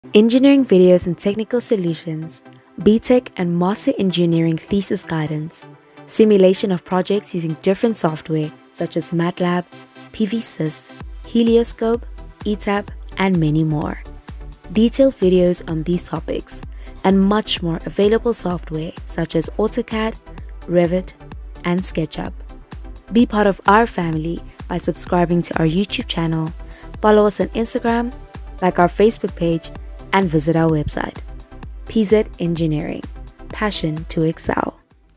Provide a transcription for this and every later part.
Engineering videos and technical solutions, BTech and Master Engineering thesis guidance, simulation of projects using different software such as MATLAB, PVSys, Helioscope, ETAP, and many more. Detailed videos on these topics and much more available software such as AutoCAD, Revit, and SketchUp. Be part of our family by subscribing to our YouTube channel, follow us on Instagram, like our Facebook page, and visit our website. PZ Engineering, passion to excel.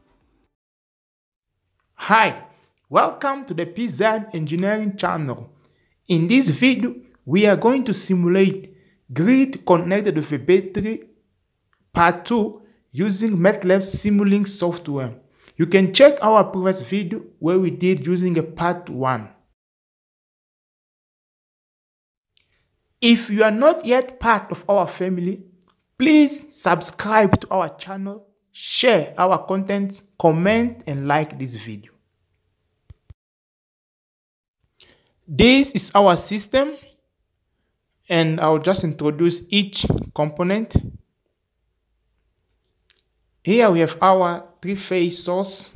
Hi, welcome to the PZ Engineering channel. In this video, we are going to simulate grid connected with a battery part 2 using MATLAB Simulink software. You can check our previous video where we did using a part 1. If you are not yet part of our family, please subscribe to our channel, share our content, comment and like this video. This is our system and I'll just introduce each component. Here we have our three-phase source,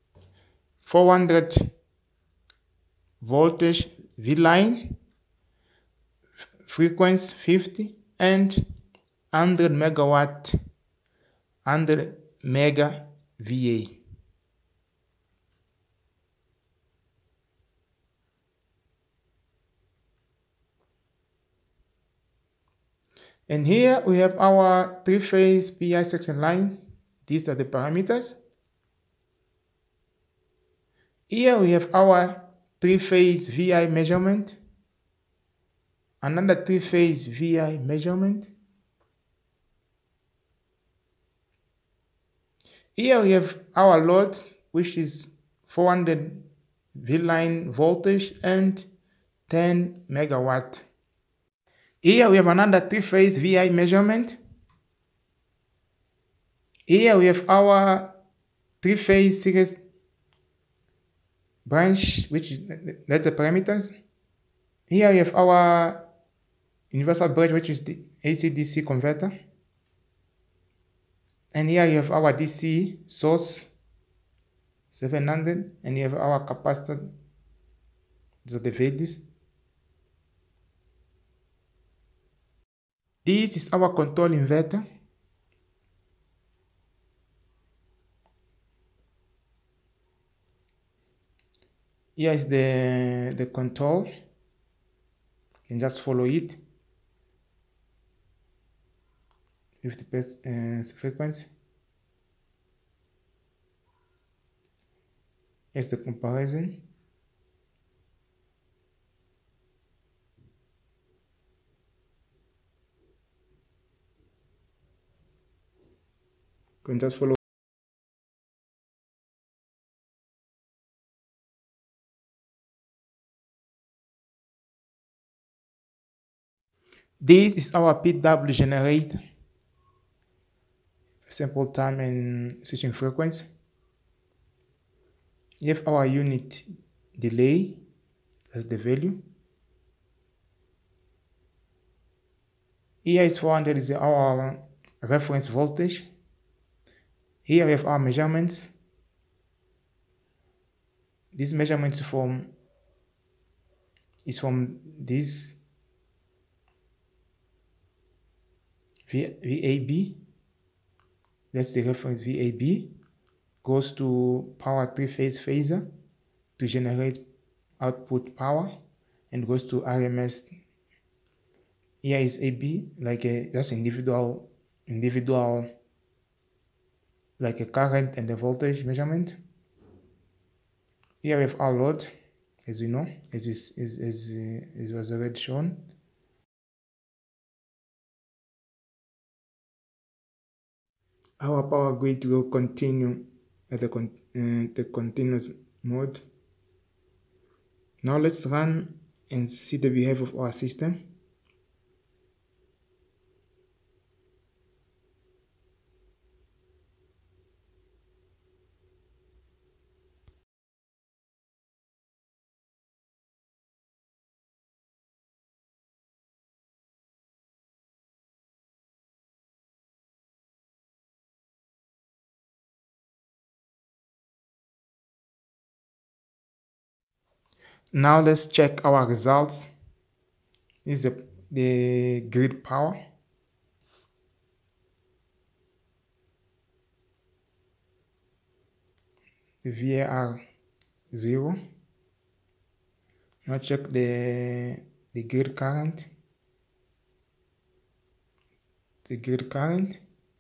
400 voltage V line, frequency 50 and 100 megawatt, 100 mega VA. And here we have our three-phase PI section line. These are the parameters. Here we have our three-phase VI measurement, another three-phase VI measurement. Here we have our load, which is 400 V line voltage and 10 megawatt. Here we have another three-phase VI measurement. Here we have our three-phase series branch, which that's the parameters. Here we have our universal bridge, which is the AC-DC converter. And here you have our DC source, 700, and you have our capacitor. These are the values. This is our control inverter. Here is the control. You can just follow it. 50% frequency. Here's the comparison. You can just follow. This is our PW generator. Sample time and switching frequency. You have our unit delay, that's the value. Here is 400 is our reference voltage. Here we have our measurements. This measurement is from this VAB. That's the reference VAB. Goes to power three-phase phaser to generate output power and goes to RMS. Here is AB, like a just individual like a current and the voltage measurement. Here we have our load, as we know, as was already shown. Our power grid will continue at the continuous mode. Now let's run and see the behavior of our system. Now let's check our results. This is the grid power. The VAR 0. Now check the grid current. The grid current.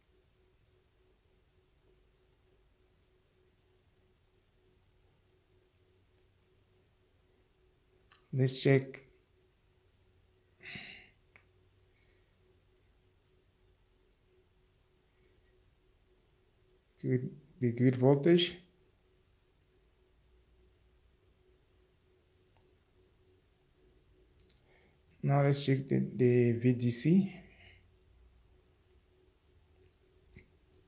Let's check the grid voltage. Now let's check the VDC.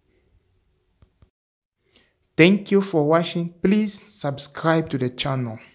Thank you for watching. Please subscribe to the channel.